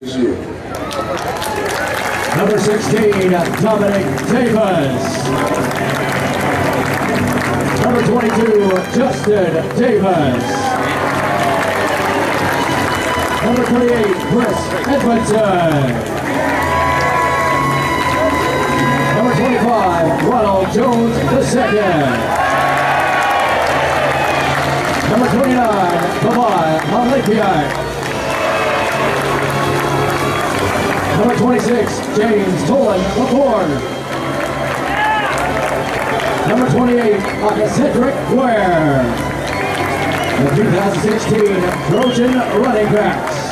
Number 16, Dominic Davis. Number 22, Justin Davis. Number 28, Chris Edmondson. Number 25, Ronald Jones II. Number 29, Bavai Malikiak. Number 26, James Tolan Laporte. Number 28, Cedric Ware. The 2016 Trojan running backs.